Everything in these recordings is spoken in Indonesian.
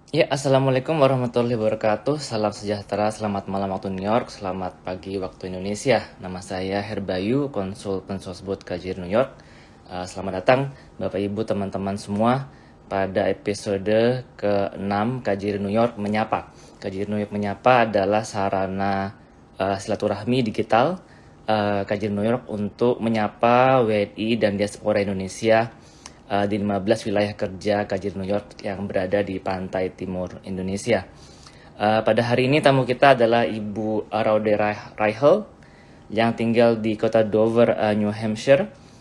Ya, Assalamualaikum warahmatullahi wabarakatuh. Salam sejahtera, selamat malam waktu New York, selamat pagi waktu Indonesia. Nama saya Herbayu, konsultan Sosbud Kajir New York. Selamat datang Bapak Ibu teman-teman semua pada episode ke-6 Kajir New York Menyapa. Kajir New York Menyapa adalah sarana silaturahmi digital Kajir New York untuk menyapa WNI dan diaspora Indonesia di 15 wilayah kerja Kajir New York yang berada di pantai timur Indonesia. Pada hari ini tamu kita adalah Ibu Raude Reichel yang tinggal di kota Dover, New Hampshire.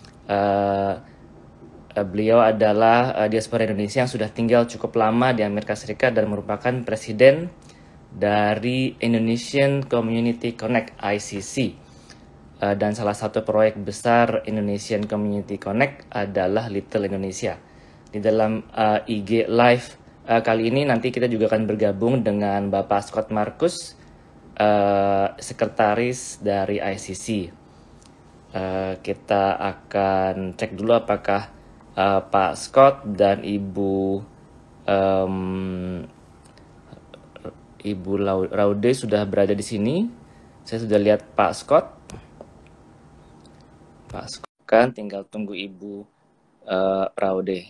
Beliau adalah diaspora Indonesia yang sudah tinggal cukup lama di Amerika Serikat dan merupakan presiden dari Indonesian Community Connect (ICC). Dan salah satu proyek besar Indonesian Community Connect adalah Little Indonesia. Di dalam IG Live kali ini nanti kita juga akan bergabung dengan Bapak Scott Marcus, sekretaris dari ICC. Kita akan cek dulu apakah Pak Scott dan Ibu Raude sudah berada di sini. Saya sudah lihat Pak Scott. Kan tinggal tunggu Ibu Raude.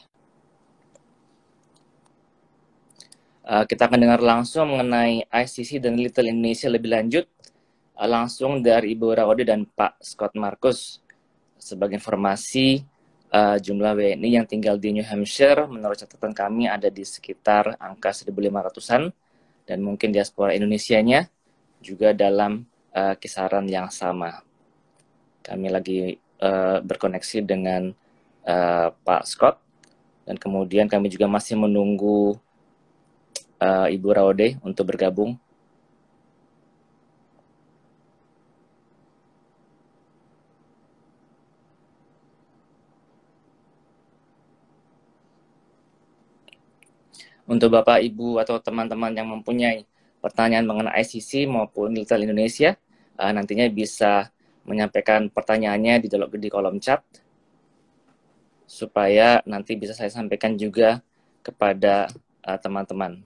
Kita akan dengar langsung mengenai ICC dan Little Indonesia lebih lanjut langsung dari Ibu Raude dan Pak Scott Marcus. Sebagai informasi, jumlah WNI yang tinggal di New Hampshire menurut catatan kami ada di sekitar angka 1.500-an, dan mungkin diaspora Indonesianya juga dalam kisaran yang sama. Kami lagi berkoneksi dengan Pak Scott, dan kemudian kami juga masih menunggu Ibu Raude untuk bergabung. Untuk Bapak, Ibu, atau teman-teman yang mempunyai pertanyaan mengenai ICC maupun Little Indonesia, nantinya bisa menyampaikan pertanyaannya di kolom chat, supaya nanti bisa saya sampaikan juga kepada teman-teman.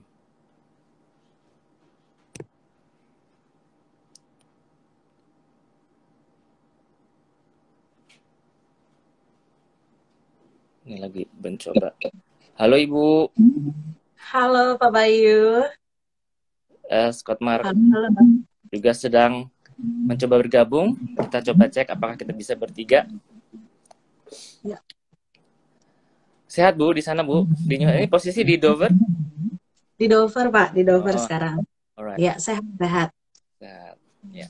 Ini lagi mencoba. Halo Ibu. Halo Pak Bayu. Scott Mark Halo. juga sedang mencoba bergabung. Kita coba cek apakah kita bisa bertiga. Ya. Sehat Bu di sana Bu? Ini posisi di Dover? Di Dover Pak, di Dover Oh, sekarang. alright. Ya, sehat-sehat. Sehat. Ya.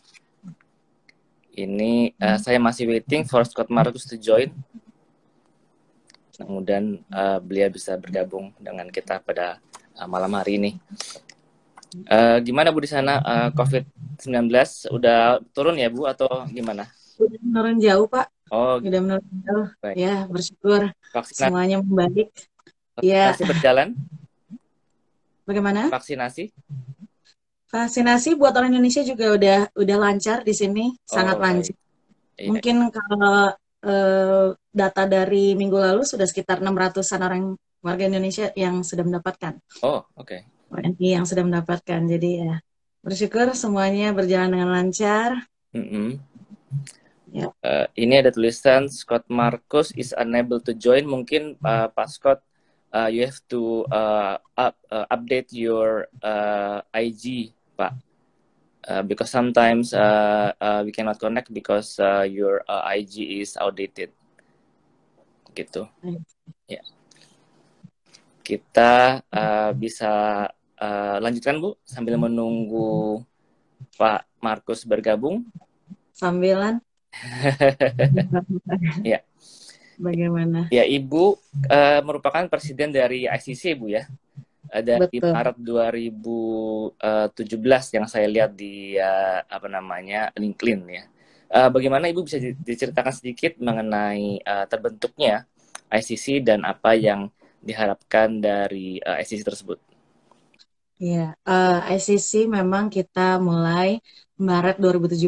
Ini saya masih waiting for Scott Marcus to join. Mudah-mudahan beliau bisa bergabung dengan kita pada malam hari ini. Gimana Bu di sana, COVID-19 udah turun ya Bu atau gimana? Udah menurun jauh Pak. Oh, Udah menurun jauh. baik. Ya, bersyukur semuanya membaik. Ya. Vaksinasi berjalan? Bagaimana? Vaksinasi? Vaksinasi buat orang Indonesia juga udah lancar di sini, sangat lancar. Iya. Mungkin kalau data dari minggu lalu sudah sekitar 600-an orang warga Indonesia yang sudah mendapatkan. Oh, oke. WNI yang sudah mendapatkan. Jadi ya, bersyukur semuanya berjalan dengan lancar. Ya. Ini ada tulisan Scott Marcus is unable to join. Mungkin Pak Scott, you have to update your IG, Pak. Because sometimes we cannot connect because your IG is outdated. Gitu. Ya. Kita bisa lanjutkan Bu sambil menunggu Pak Marcus bergabung. Sambilan. Ya. Bagaimana? Ya, Ibu merupakan presiden dari ICC Bu ya. Dari Maret 2017 yang saya lihat di LinkedIn ya. Bagaimana Ibu bisa diceritakan sedikit mengenai terbentuknya ICC dan apa yang diharapkan dari ICC tersebut? Ya, ICC memang kita mulai Maret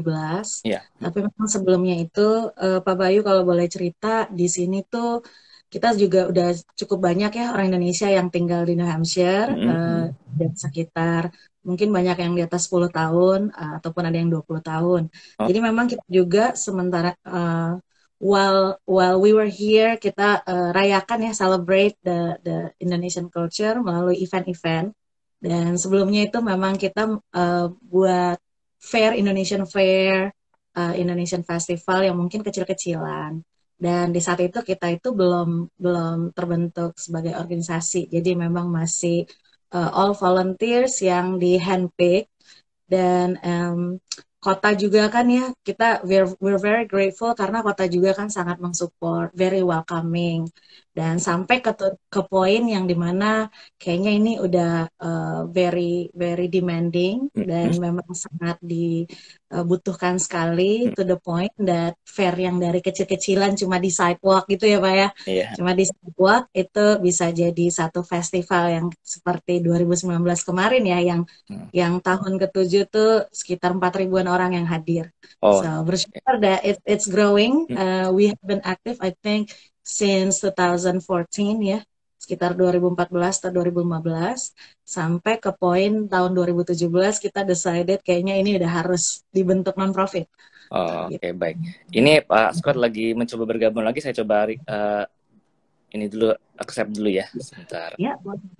2017. Ya. Tapi memang sebelumnya itu Pak Bayu kalau boleh cerita, di sini tuh kita juga udah cukup banyak ya orang Indonesia yang tinggal di New Hampshire, dan sekitar mungkin banyak yang di atas 10 tahun, ataupun ada yang 20 tahun. Oh. Jadi memang kita juga sementara while we were here, kita rayakan ya, celebrate the Indonesian culture melalui event-event. Dan sebelumnya itu memang kita buat fair, Indonesian Fair, Indonesian Festival yang mungkin kecil-kecilan. Dan di saat itu kita itu belum terbentuk sebagai organisasi. Jadi memang masih all volunteers yang di handpick. Dan kota juga kan ya, kita we're very grateful karena kota juga kan sangat mensupport, very welcoming. Dan sampai ke poin yang dimana kayaknya ini udah very demanding dan memang sangat dibutuhkan sekali, to the point that fair yang dari kecil-kecilan cuma di sidewalk gitu ya Pak ya, cuma di sidewalk itu bisa jadi satu festival yang seperti 2019 kemarin ya, yang tahun ke-7 tuh sekitar 4.000-an orang yang hadir. So bersyukur that it's growing. We have been active I think since 2014 ya, sekitar 2014 atau 2015, sampai ke poin tahun 2017 kita decided kayaknya ini udah harus dibentuk non-profit. Oke, baik. Ini Pak Scott lagi mencoba bergabung lagi, saya coba ini dulu, accept dulu ya, sebentar. Ya.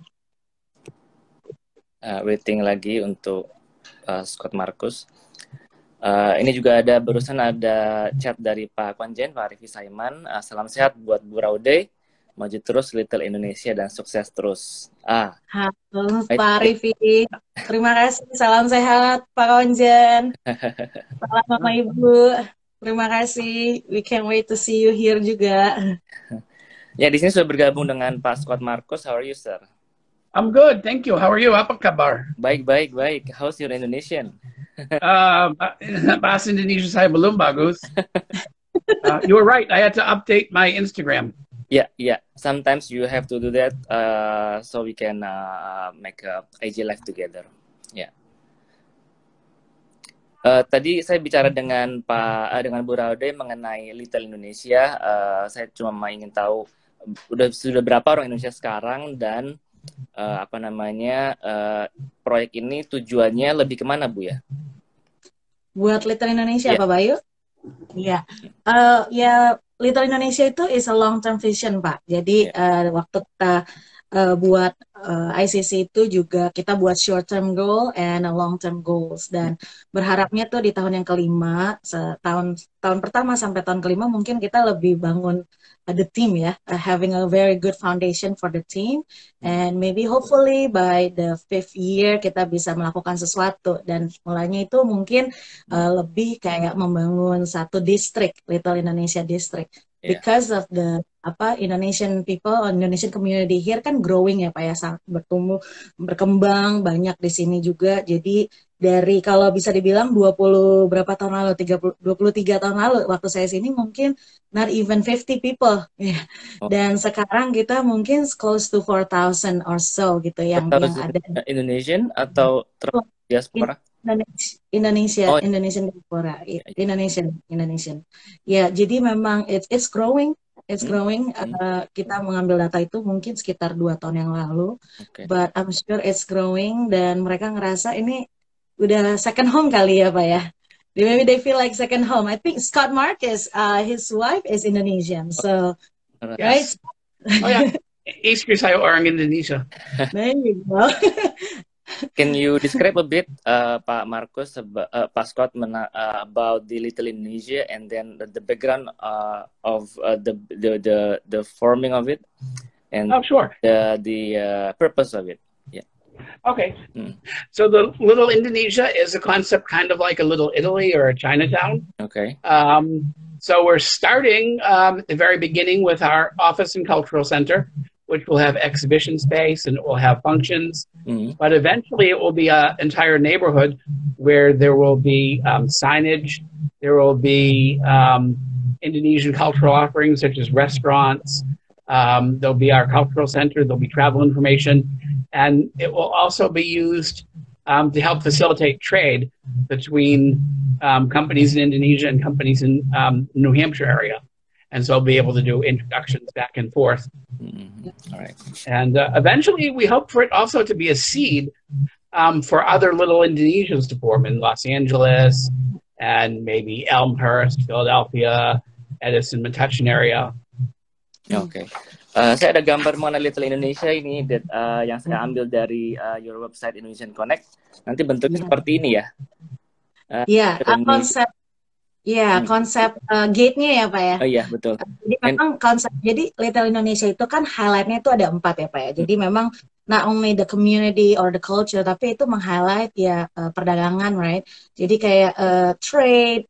Waiting lagi untuk Scott Markus. Ini juga barusan ada chat dari Pak Konjen, Pak Rifi Saiman. Salam sehat buat Bu Raude, maju terus Little Indonesia dan sukses terus. Halo Pak Rifi, terima kasih. Salam sehat Pak Konjen. Salam Mama Ibu, terima kasih. We can't wait to see you here juga. Ya, di sini sudah bergabung dengan Pak Scott Markus. How are you, sir? I'm good, thank you. How are you? Apa kabar? Baik. How's your Indonesian? Bahasa Indonesia saya belum bagus. You were right. I had to update my Instagram. Yeah. Sometimes you have to do that, so we can make a IG live together. Yeah. Tadi saya bicara dengan Bu Raude mengenai Little Indonesia. Saya cuma ingin tahu sudah berapa orang Indonesia sekarang, dan proyek ini tujuannya lebih kemana, Bu ya? Buat Little Indonesia, Pak Bayu? Iya. Little Indonesia itu is a long term vision, Pak. Jadi waktu kita buat ICC itu juga kita buat short term goal and long term goals, dan berharapnya tuh di tahun yang kelima, tahun pertama sampai tahun kelima mungkin kita lebih bangun the team ya, having a very good foundation for the team, and maybe hopefully by the 5th year kita bisa melakukan sesuatu. Dan mulanya itu mungkin lebih kayak membangun satu distrik, Little Indonesia District, because of the Indonesian people, Indonesian community here kan growing ya Pak ya, sangat berkembang banyak di sini juga. Jadi dari kalau bisa dibilang 23 tahun lalu waktu saya sini mungkin not even 50 people ya. Dan sekarang kita mungkin close to 4,000 or so gitu yang ada. Indonesian atau diaspora? Indonesian diaspora, Indonesian. Ya, jadi memang it's growing. Kita mengambil data itu mungkin sekitar 2 tahun yang lalu, but I'm sure it's growing, dan mereka ngerasa ini udah second home kali ya Pak ya. Maybe they feel like second home. I think Scott Markus, his wife is Indonesian, so right? Oh ya, istri saya orang Indonesia. There you go. Can you describe a bit, Pak Markus, Pak Scott, about the Little Indonesia, and then the background of the forming of it, and sure, the purpose of it? Yeah. Okay. So the Little Indonesia is a concept kind of like a little Italy or a Chinatown. Okay. So we're starting at the very beginning with our office and cultural center, which will have exhibition space and it will have functions. But eventually it will be an entire neighborhood where there will be signage, there will be Indonesian cultural offerings such as restaurants, there'll be our cultural center, there'll be travel information, and it will also be used to help facilitate trade between companies in Indonesia and companies in New Hampshire area. And so I'll be able to do introductions back and forth. All right. And eventually we hope for it also to be a seed for other little Indonesians to form in Los Angeles and maybe Elmhurst, Philadelphia, Edison, Metuchen area. Oke. Saya ada gambar mengenai Little Indonesia ini yang saya ambil dari your website Indonesian Connect. Nanti bentuknya seperti ini ya. Konsep gate-nya ya Pak ya. Oh iya, betul. Jadi memang jadi Little Indonesia itu kan highlight-nya itu ada 4 ya Pak ya. Jadi memang not only the community or the culture, tapi itu meng-highlight ya perdagangan, right? Jadi kayak trade,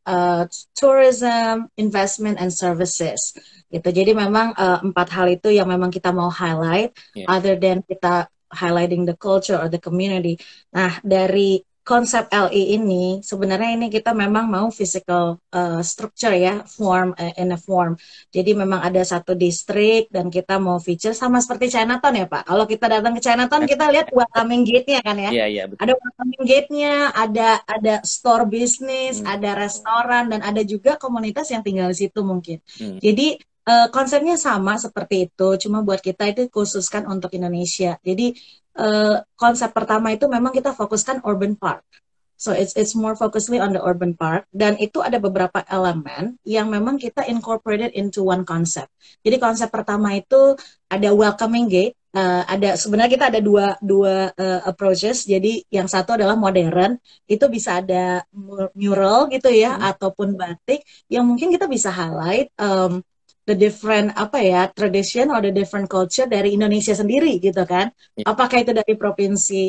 tourism, investment, and services. Gitu. Jadi memang 4 hal itu yang memang kita mau highlight, other than kita highlighting the culture or the community. Nah, dari konsep LE ini sebenarnya ini kita memang mau physical structure ya, form in a form. Jadi memang ada satu distrik dan kita mau feature sama seperti Chinatown ya Pak. Kalau kita datang ke Chinatown kita lihat welcoming gate-nya kan ya. Iya, betul. Ada welcoming gate-nya, ada store bisnis, ada restoran, dan ada juga komunitas yang tinggal di situ mungkin. Jadi konsepnya sama seperti itu, cuma buat kita itu khususkan untuk Indonesia. Jadi konsep pertama itu memang kita fokuskan urban park. So it's more focusedly on the urban park, dan itu ada beberapa elemen yang memang kita incorporated into one concept. Jadi konsep pertama itu ada welcoming gate. Sebenarnya kita ada dua approaches. Jadi yang satu adalah modern, itu bisa ada mural gitu ya, ataupun batik yang mungkin kita bisa highlight the different tradition or the different culture dari Indonesia sendiri gitu kan. Apakah itu dari provinsi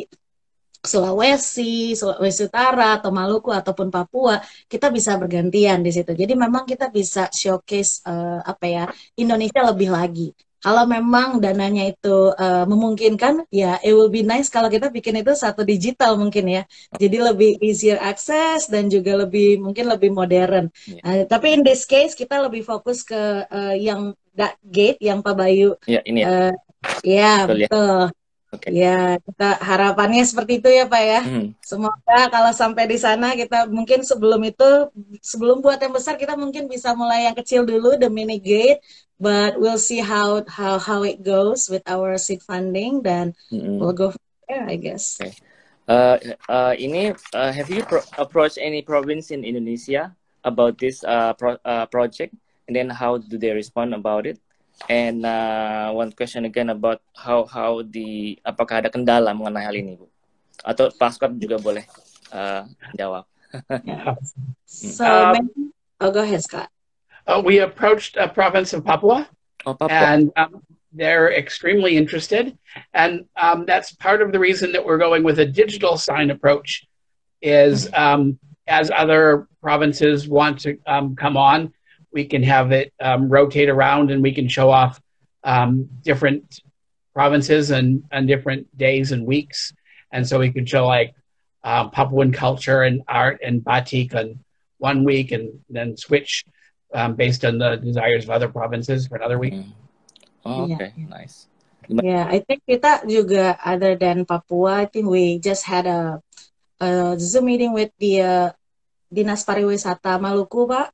Sulawesi Utara atau Maluku ataupun Papua, kita bisa bergantian di situ. Jadi memang kita bisa showcase Indonesia lebih lagi. Kalau memang dananya itu memungkinkan, ya it will be nice kalau kita bikin itu satu digital mungkin ya. Jadi lebih easier access dan juga mungkin lebih modern. Tapi in this case kita lebih fokus ke yang gate yang Pak Bayu. Ini ya. Betul. Okay. Ya, kita harapannya seperti itu ya Pak ya. Semoga kalau sampai di sana kita mungkin sebelum buat yang besar kita mungkin bisa mulai yang kecil dulu, the mini gate, but we'll see how it goes with our seed funding, dan we'll go from there, I guess. Okay. Have you approached any province in Indonesia about this project, and then how do they respond about it? And one question again about apakah ada kendala mengenai hal ini, Bu? Atau Pak Scott juga boleh jawab. Go ahead, Scott. We approached a province of Papua, and they're extremely interested. And that's part of the reason that we're going with a digital sign approach is as other provinces want to come on, we can have it rotate around, and we can show off different provinces and different days and weeks. And so we could show like Papuan culture and art and batik on one week, and then switch based on the desires of other provinces for another week. Okay, nice. Yeah, I think kita juga, other than Papua, I think we just had a Zoom meeting with the Dinas Pariwisata Maluku, Pak.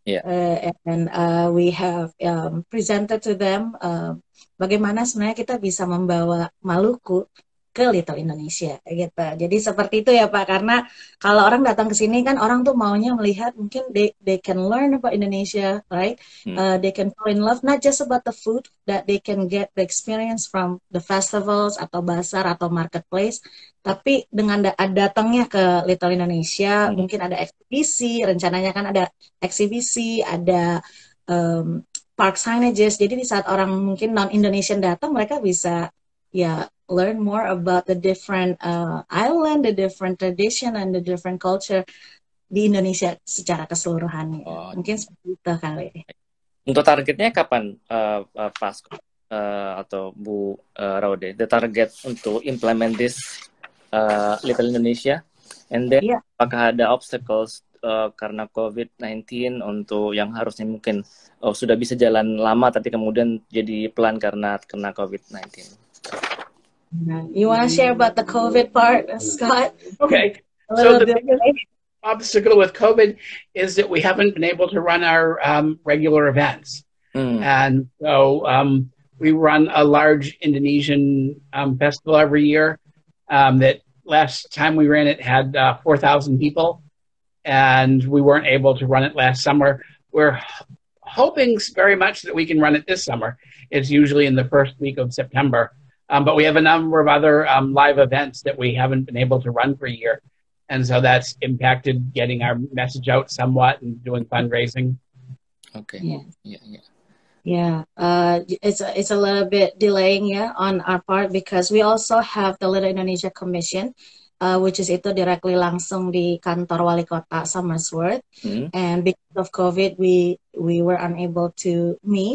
And we have presented to them bagaimana sebenarnya kita bisa membawa Maluku ke Little Indonesia gitu. Jadi seperti itu ya Pak, karena kalau orang datang ke sini kan orang tuh maunya melihat, mungkin they can learn about Indonesia, right? They can fall in love not just about the food, that they can get the experience from the festivals atau bazar atau marketplace, tapi dengan datangnya ke Little Indonesia mungkin ada eksibisi, rencananya kan ada eksibisi, ada park signages. Jadi di saat orang mungkin non-Indonesian datang, mereka bisa learn more about the different island, the different tradition, and the different culture di Indonesia secara keseluruhannya. Mungkin seperti itu kali. Untuk targetnya kapan, Pak atau Bu Raude? The target untuk implement this Little Indonesia, and then apakah ada obstacles karena COVID-19 untuk yang harusnya mungkin sudah bisa jalan lama tapi kemudian jadi pelan karena kena COVID-19? You want to share about the COVID part, Scott? Okay. So the biggest obstacle with COVID is that we haven't been able to run our regular events. And so we run a large Indonesian festival every year. That last time we ran it had 4,000 people, and we weren't able to run it last summer. We're hoping very much that we can run it this summer. It's usually in the first week of September. But we have a number of other live events that we haven't been able to run for a year. And so that's impacted getting our message out somewhat and doing fundraising. Okay. Yeah. It's a little bit delaying on our part because we also have the Little Indonesia Commission, which is itu directly langsung di kantor wali kota Somersworth. And because of COVID, we were unable to meet.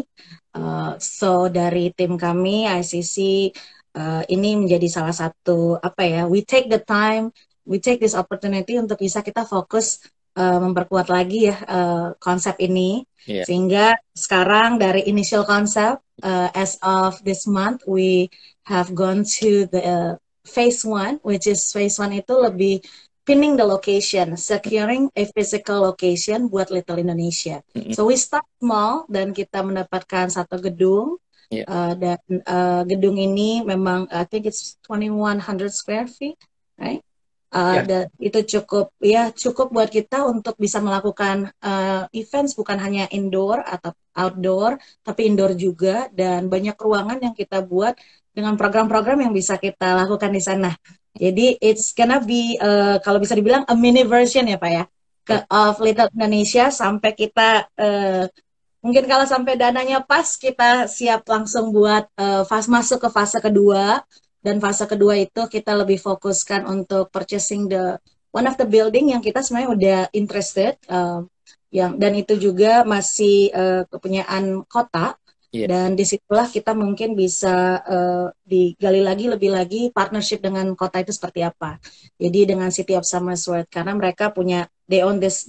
So dari tim kami ICC ini menjadi salah satu we take the time. We take this opportunity untuk bisa kita fokus memperkuat lagi konsep ini. Sehingga sekarang dari initial concept, as of this month, we have gone to the phase 1, which is phase 1 itu lebih pinning the location, securing a physical location buat Little Indonesia. So we start small dan kita mendapatkan satu gedung. Dan gedung ini memang I think it's 2100 square feet, right? Dan itu cukup buat kita untuk bisa melakukan events bukan hanya indoor atau outdoor, tapi indoor juga, dan banyak ruangan yang kita buat dengan program-program yang bisa kita lakukan di sana. Jadi it's gonna be kalau bisa dibilang a mini version ya Pak ya of Little Indonesia sampai kita mungkin kalau sampai dananya pas kita siap langsung buat masuk ke fase kedua. Dan fase kedua itu kita lebih fokuskan untuk purchasing one of the building yang kita sebenarnya udah interested, dan itu juga masih kepunyaan kota. Dan disitulah kita mungkin bisa digali lebih lagi partnership dengan kota itu seperti apa. Jadi dengan City of Somersworth karena mereka punya they own this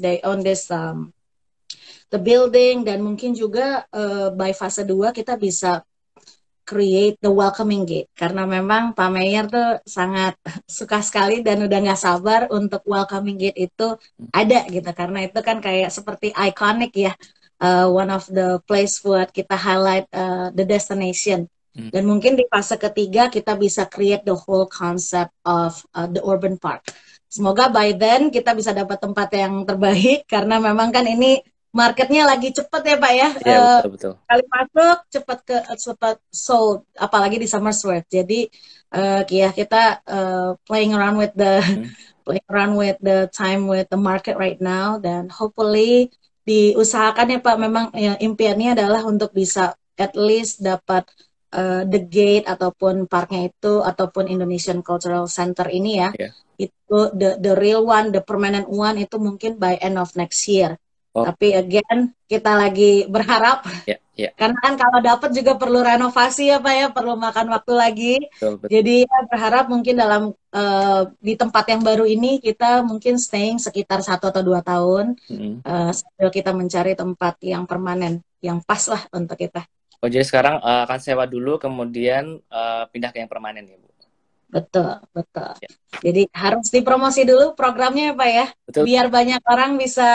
the building, dan mungkin juga by fase 2 kita bisa create the welcoming gate karena memang Pak Mayor tuh sangat suka sekali dan udah nggak sabar untuk welcoming gate itu ada gitu, karena itu kan kayak seperti iconic ya, one of the place buat kita highlight the destination. Dan mungkin di fase ketiga kita bisa create the whole concept of the urban park. Semoga by then kita bisa dapat tempat yang terbaik karena memang kan ini marketnya lagi cepet ya Pak ya, betul. Kali masuk cepat sold, apalagi di Somersworth. Jadi kita playing around with the time with the market right now, dan hopefully diusahakan ya Pak, memang impiannya adalah untuk bisa at least dapat the gate ataupun parknya itu ataupun Indonesian Cultural Center ini itu the real one, the permanent one itu mungkin by end of next year. Tapi again kita lagi berharap karena kan kalau dapat juga perlu renovasi ya Pak ya, perlu makan waktu lagi. Betul. Jadi berharap mungkin dalam di tempat yang baru ini kita mungkin staying sekitar 1 atau 2 tahun sambil kita mencari tempat yang permanen yang pas lah untuk kita. Jadi sekarang akan sewa dulu kemudian pindah ke yang permanen ya Bu? Betul. Jadi harus dipromosi dulu programnya ya Pak ya. Betul. Biar banyak orang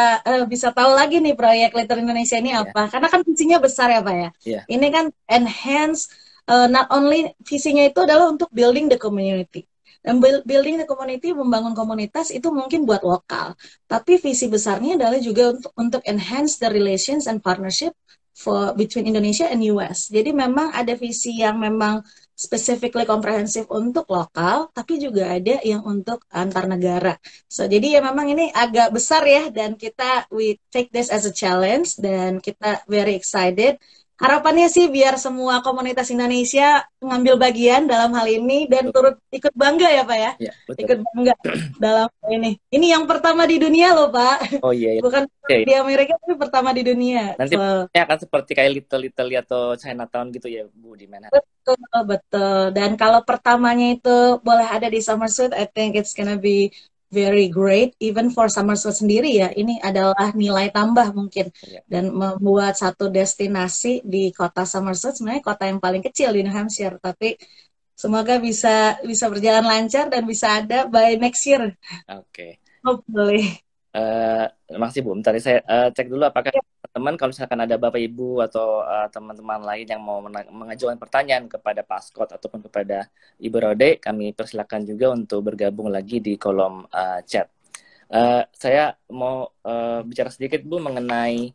bisa tahu lagi nih proyek Little Indonesia ini apa. Karena kan visinya besar ya Pak ya. Ini kan enhance, not only visinya itu adalah untuk building the community. Dan building the community, membangun komunitas itu mungkin buat lokal. Tapi visi besarnya adalah juga untuk enhance the relations and partnership between Indonesia and US. Jadi memang ada visi yang memang specifically komprehensif untuk lokal, tapi juga ada yang untuk antar negara. So jadi ya memang ini agak besar ya, dan we take this as a challenge, dan kita very excited. Harapannya sih biar semua komunitas Indonesia ngambil bagian dalam hal ini dan turut ikut bangga ya Pak ya. Ikut bangga dalam hal ini. Ini yang pertama di dunia loh Pak. Oh iya. Bukan di Amerika, tapi pertama di dunia. Nanti akan seperti kayak Little Italy atau Chinatown gitu ya Bu di mana? Betul. Dan kalau pertamanya itu boleh ada di Somersworth, I think it's gonna be very great, even for Somersworth sendiri ya. Ini adalah nilai tambah mungkin, dan membuat satu destinasi di kota Somersworth, sebenarnya kota yang paling kecil di New Hampshire, tapi semoga bisa berjalan lancar dan bisa ada by next year. Oke. Hopefully. Makasih Bu. Bentar saya cek dulu apakah teman-teman, kalau misalkan ada Bapak Ibu atau teman-teman lain yang mau mengajukan pertanyaan kepada Pak Scott ataupun kepada Ibu Rode, kami persilakan juga untuk bergabung lagi di kolom chat. Saya mau bicara sedikit Bu mengenai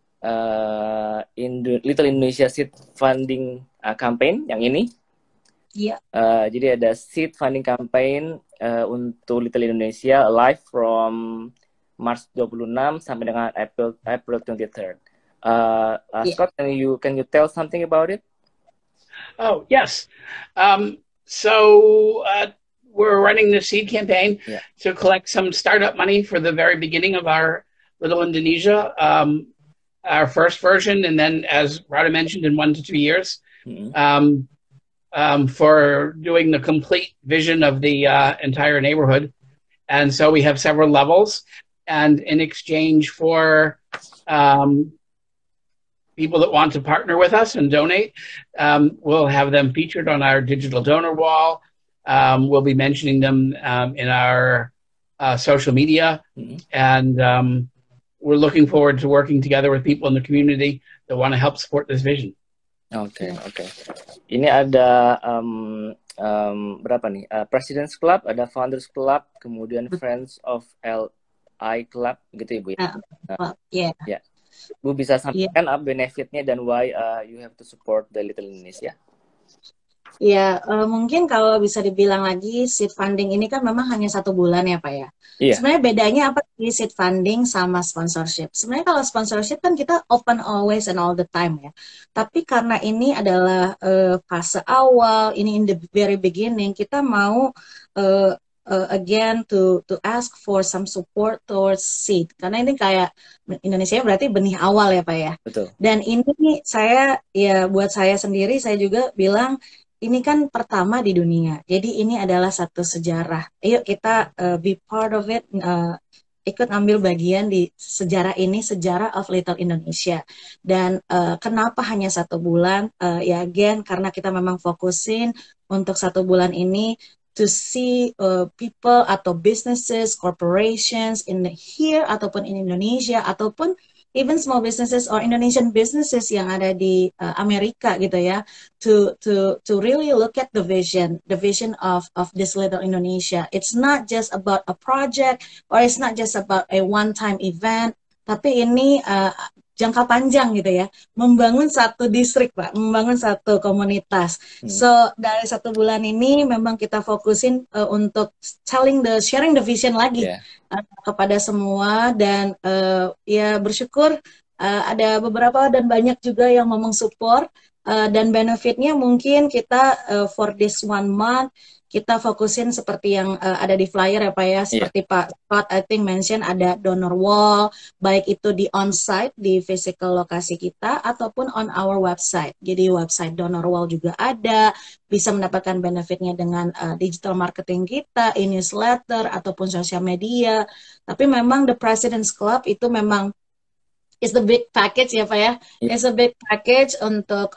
Little Indonesia Seed Funding Campaign yang ini. Iya. Jadi ada Seed Funding Campaign untuk Little Indonesia live from March 26 sampai dengan April 23rd. Scott, can you tell something about it? Oh, yes. So we're running the seed campaign to collect some startup money for the very beginning of our Little Indonesia, our first version, and then, as Rada mentioned, in 1 to 2 years, for doing the complete vision of the entire neighborhood. And so we have several levels. And in exchange for people that want to partner with us and donate, we'll have them featured on our digital donor wall. We'll be mentioning them in our social media. And we're looking forward to working together with people in the community that want to help support this vision. Oke. Ini ada berapa nih? President's Club, ada Founders Club, kemudian Friends of Club, gitu ya Bu ya? Yeah. Bu bisa sampaikan benefitnya dan why you have to support the Little Indonesia? Ya, mungkin kalau bisa dibilang lagi, seed funding ini kan memang hanya 1 bulan ya Pak ya. Sebenarnya bedanya apa sih seed funding sama sponsorship? Sebenarnya kalau sponsorship kan kita open always and all the time ya. Tapi karena ini adalah fase awal, ini in the very beginning, kita mau again to ask for some support towards seed, karena ini kayak Indonesia berarti benih awal ya Pak ya. Betul. Dan ini buat saya sendiri, saya juga bilang ini kan pertama di dunia, jadi ini adalah satu sejarah. Ayo kita be part of it, ikut ambil bagian di sejarah ini, sejarah of Little Indonesia. Dan kenapa hanya 1 bulan? Ya again karena kita memang fokusin untuk 1 bulan ini to see people atau businesses, corporations in here ataupun in Indonesia ataupun even small businesses or Indonesian businesses yang ada di Amerika gitu ya, to really look at the vision of this Little Indonesia. It's not just about a project or it's not just about a one-time event, tapi ini jangka panjang gitu ya, membangun satu distrik Pak, membangun satu komunitas. So dari 1 bulan ini memang kita fokusin untuk sharing the vision lagi kepada semua, dan ya bersyukur ada beberapa dan banyak juga yang mau support, dan benefitnya mungkin kita for this 1 month kita fokusin seperti yang ada di flyer ya Pak ya, seperti Pak Scott I think mention ada donor wall, baik itu di on-site, di physical lokasi kita, ataupun on our website. Jadi website donor wall juga ada, bisa mendapatkan benefitnya dengan digital marketing kita, e-newsletter, ataupun sosial media. Tapi memang The President's Club itu memang is the big package ya Pak ya. It's a big package untuk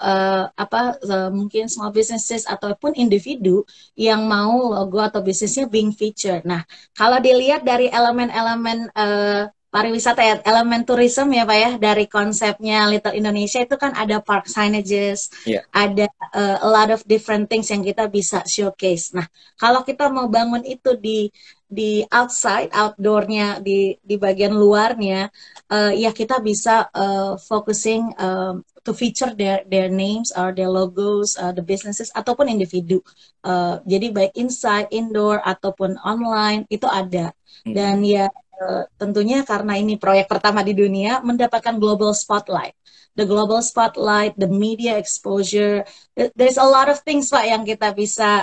mungkin small businesses ataupun individu yang mau logo atau bisnisnya being featured. Nah, kalau dilihat dari elemen-elemen pariwisata ya, elemen tourism ya Pak ya, dari konsepnya Little Indonesia itu kan ada park signages, ada a lot of different things yang kita bisa showcase. Nah, kalau kita mau bangun itu di outside, outdoornya, di bagian luarnya, ya kita bisa focusing to feature their names or their logos, the businesses ataupun individu. Jadi baik inside, indoor ataupun online itu ada. Dan ya tentunya karena ini proyek pertama di dunia, mendapatkan global spotlight. The global spotlight, the media exposure, there's a lot of things Pak yang kita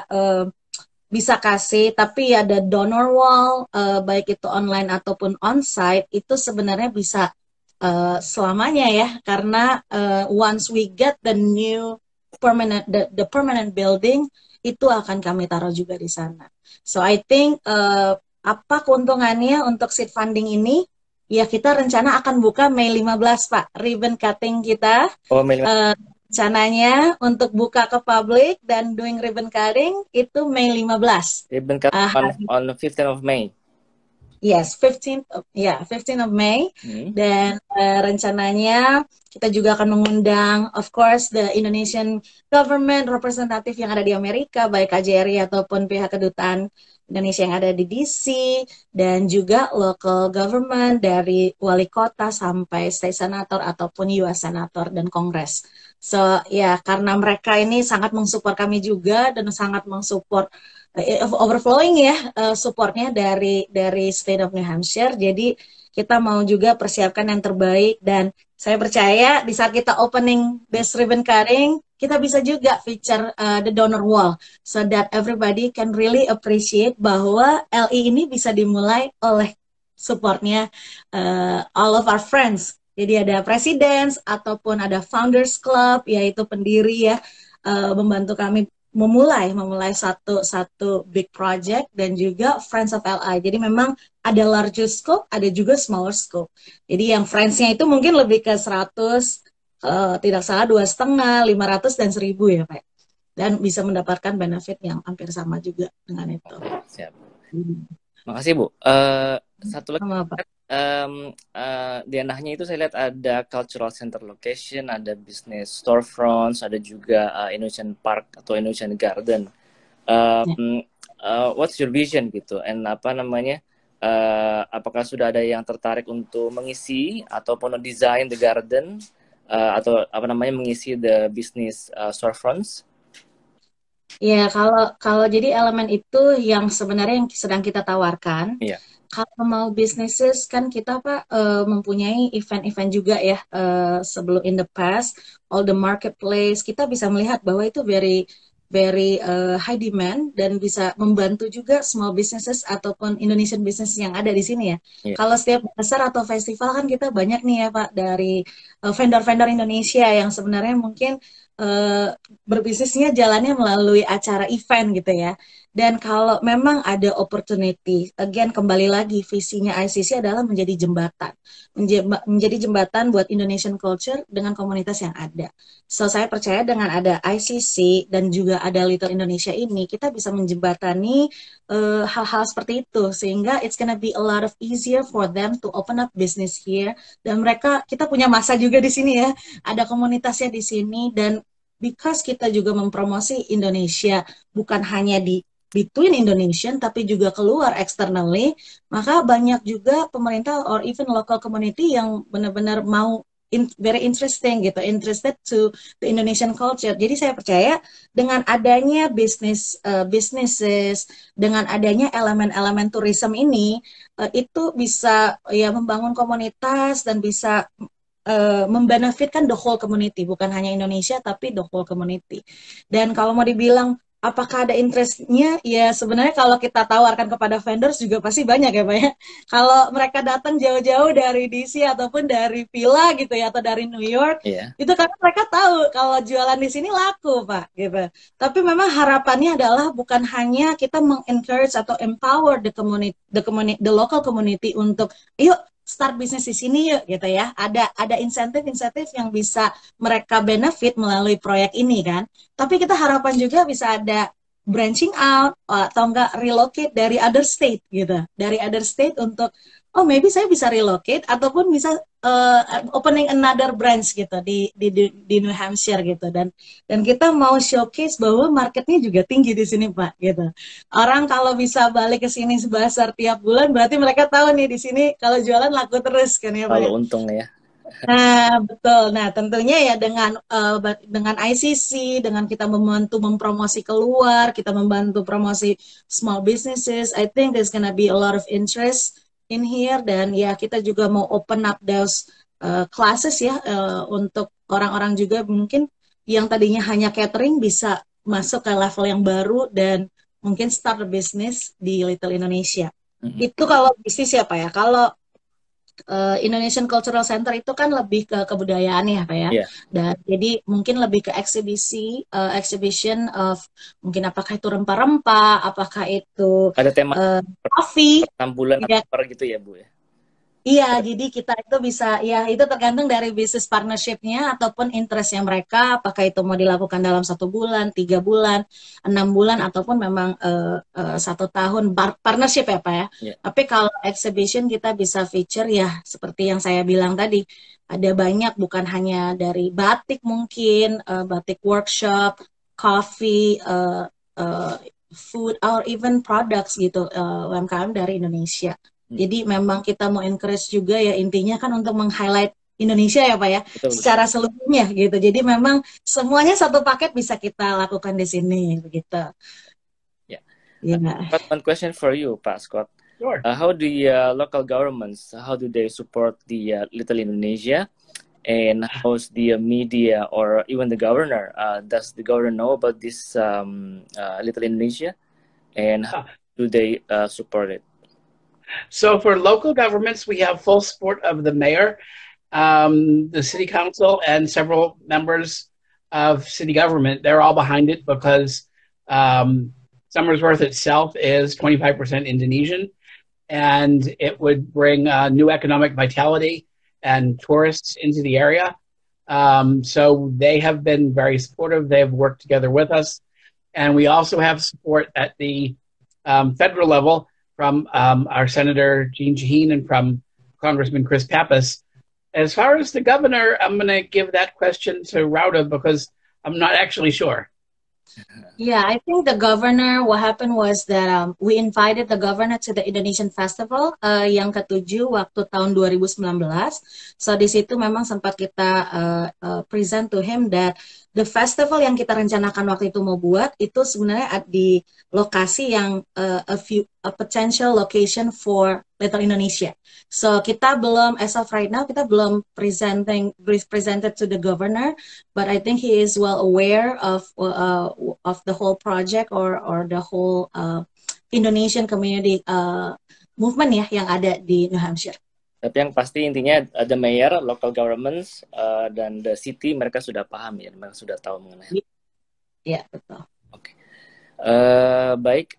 bisa kasih, tapi ada donor wall, baik itu online ataupun on-site, itu sebenarnya bisa selamanya ya, karena once we get the new permanent, the permanent building, itu akan kami taruh juga di sana. So I think apa keuntungannya untuk seed funding ini? Ya kita rencana akan buka Mei 15 Pak, ribbon cutting kita. Oh, Mei 15. Rencananya untuk buka ke publik dan doing ribbon cutting itu Mei 15. Ribbon cutting on the 15th of May. Yes, 15th of May. Dan rencananya kita juga akan mengundang, of course, the Indonesian government representative yang ada di Amerika, baik KJRI ataupun pihak kedutaan Indonesia yang ada di DC, dan juga local government dari wali kota sampai state senator ataupun US senator dan kongres. So ya, karena mereka ini sangat mensupport kami juga dan sangat mensupport overflowing ya supportnya dari State of New Hampshire. Jadi kita mau juga persiapkan yang terbaik, dan saya percaya di saat kita opening this ribbon cutting, kita bisa juga feature the donor wall so that everybody can really appreciate bahwa LI ini bisa dimulai oleh supportnya all of our friends. Jadi ada presidents ataupun ada founders club, yaitu pendiri ya, membantu kami memulai satu big project, dan juga Friends of LI. Jadi memang ada larger scope, ada juga smaller scope. Jadi yang friends-nya itu mungkin lebih ke 100, tidak salah 2,5, 500 dan 1.000 ya Pak. Dan bisa mendapatkan benefit yang hampir sama juga dengan itu. Siap. Makasih Bu. Satu lagi. Di Anahnya itu saya lihat ada cultural center location, ada business storefronts, ada juga Indonesian Park atau Indonesian Garden. What's your vision gitu? And apakah sudah ada yang tertarik untuk mengisi ataupun design the garden atau mengisi the business storefronts? Ya, kalau jadi elemen itu yang sebenarnya yang sedang kita tawarkan. Yeah. Kalau mau businesses kan kita Pak mempunyai event-event juga ya, sebelum in the past all the marketplace, kita bisa melihat bahwa itu very high demand dan bisa membantu juga small businesses ataupun Indonesian business yang ada di sini ya. Yeah. Kalau setiap pasar atau festival kan kita banyak nih ya Pak dari vendor-vendor Indonesia yang sebenarnya mungkin berbisnisnya jalannya melalui acara event gitu ya. Dan kalau memang ada opportunity, again kembali lagi visinya ICC adalah menjadi jembatan. Menjadi jembatan buat Indonesian culture dengan komunitas yang ada. So saya percaya dengan ada ICC dan juga ada Little Indonesia ini, kita bisa menjembatani hal-hal seperti itu. Sehingga it's gonna be a lot of easier for them to open up business here. Dan kita punya masa juga di sini ya. Ada komunitasnya di sini, dan because kita juga mempromosi Indonesia bukan hanya di between Indonesian tapi juga keluar externally, maka banyak juga pemerintah or even local community yang benar-benar mau very interested to the Indonesian culture. Jadi saya percaya dengan adanya businesses, dengan adanya elemen-elemen tourism ini, itu bisa ya membangun komunitas dan bisa membenefitkan the whole community, bukan hanya Indonesia tapi the whole community. Dan kalau mau dibilang apakah ada interest-nya, ya sebenarnya kalau kita tawarkan kepada vendors juga pasti banyak ya Pak ya. Kalau mereka datang jauh-jauh dari DC ataupun dari Villa gitu ya, atau dari New York, itu karena mereka tahu kalau jualan di sini laku Pak gitu. Tapi memang harapannya adalah bukan hanya kita mengencourage atau empower the local community untuk yuk start bisnis di sini yuk gitu ya. Ada insentif-insentif yang bisa mereka benefit melalui proyek ini kan. Tapi kita harapan juga bisa ada branching out atau enggak relocate dari other state gitu. Dari other state untuk maybe saya bisa relocate ataupun bisa opening another branch gitu di New Hampshire gitu, dan kita mau showcase bahwa marketnya juga tinggi di sini Pak gitu. Orang kalau bisa balik ke sini sebesar tiap bulan berarti mereka tahu nih di sini kalau jualan laku terus kan ya Pak. Kalau untung ya. Nah betul. Nah tentunya ya dengan ICC, dengan kita membantu mempromosi keluar, kita membantu promosi small businesses, I think there's gonna be a lot of interest in here. Dan ya kita juga mau open up those classes ya, untuk orang-orang juga mungkin yang tadinya hanya catering bisa masuk ke level yang baru dan mungkin start a business di Little Indonesia. Itu kalau bisnis ya Pak ya. Kalau Indonesian Cultural Center itu kan lebih ke kebudayaan ya Pak ya. Dan jadi mungkin lebih ke exhibition of mungkin apakah itu rempah-rempah, apakah itu ada tema coffee 6 bulan ya. gitu ya Bu ya. Iya, jadi kita itu bisa, ya itu tergantung dari bisnis partnership-nya ataupun interest-nya mereka, apakah itu mau dilakukan dalam 1 bulan, 3 bulan, 6 bulan, ataupun memang 1 tahun partnership ya Pak ya. Yeah. Tapi kalau exhibition kita bisa feature ya seperti yang saya bilang tadi, ada banyak bukan hanya dari batik mungkin, batik workshop, coffee, food, or even products gitu, UMKM dari Indonesia. Jadi memang kita mau encourage juga ya intinya kan untuk meng-highlight Indonesia ya Pak ya, betul, secara seluruhnya gitu. Jadi memang semuanya satu paket bisa kita lakukan di sini begitu. Yeah. Yeah. One question for you, Pak Scott. Sure. How do the local governments, how do they support the Little Indonesia? And how's the media or even the governor? Does the governor know about this Little Indonesia? And how do they support it? So for local governments, we have full support of the mayor, the city council, and several members of city government. They're all behind it because Somersworth itself is 25% Indonesian, and it would bring new economic vitality and tourists into the area. So they have been very supportive. They have worked together with us. And we also have support at the federal level from our Senator Jeanne Shaheen and from Congressman Chris Pappas. As far as the governor, I'm going to give that question to Rauda because I'm not actually sure. Yeah, I think the governor, what happened was that we invited the governor to the Indonesian Festival yang ke-7 waktu tahun 2019. So di situ memang sempat kita present to him that the festival yang kita rencanakan waktu itu mau buat itu sebenarnya di lokasi yang a potential location for Little Indonesia. So kita belum, as of right now, kita belum presented to the governor, but I think he is well aware of the whole project or the whole Indonesian community movement ya yang ada di New Hampshire. Tapi yang pasti intinya the mayor, local governments, dan the city mereka sudah paham ya, mereka sudah tahu mengenai. Iya, betul. Oke. Baik,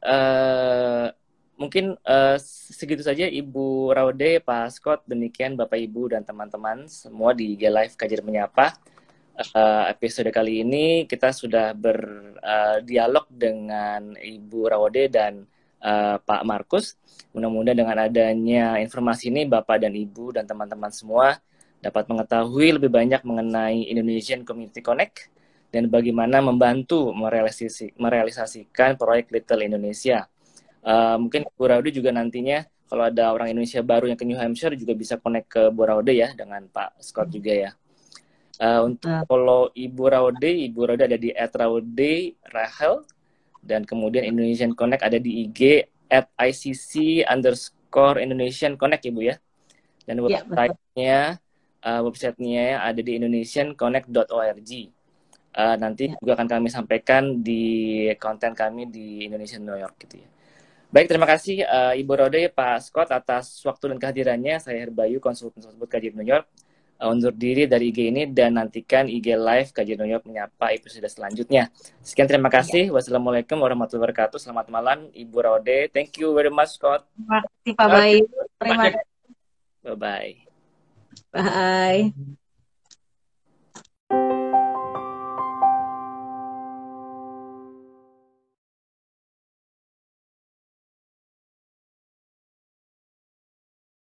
mungkin segitu saja Ibu Raude, Pak Scott, demikian Bapak Ibu dan teman-teman semua di IG Live Kajian Menyapa. Episode kali ini kita sudah berdialog dengan Ibu Raude dan Pak Markus. Mudah-mudahan dengan adanya informasi ini Bapak dan Ibu dan teman-teman semua dapat mengetahui lebih banyak mengenai Indonesian Community Connect dan bagaimana membantu merealisasikan proyek Little Indonesia. Mungkin Bu Raude juga nantinya kalau ada orang Indonesia baru yang ke New Hampshire juga bisa connect ke Bu Raude ya dengan Pak Scott juga ya. Untuk follow Ibu Raude ada di @raude_rahel dan kemudian Indonesian Connect ada di IG @ICC_Indonesian Connect ya Bu ya. Dan websitenya ada di indonesianconnect.org. Nanti juga akan kami sampaikan di konten kami di Indonesian New York gitu ya. Baik, terima kasih Ibu Raude, Pak Scott atas waktu dan kehadirannya. Saya Herbayu, konsultan tersebut Kajian New York. Undur diri dari IG ini dan nantikan IG Live Kajian New York Menyapa episode selanjutnya. Sekian, terima kasih. Wassalamualaikum warahmatullahi wabarakatuh. Selamat malam Ibu Raude. Thank you very much, Scott. Terima kasih Pak Bayu. Terima kasih. Bye-bye. Bye.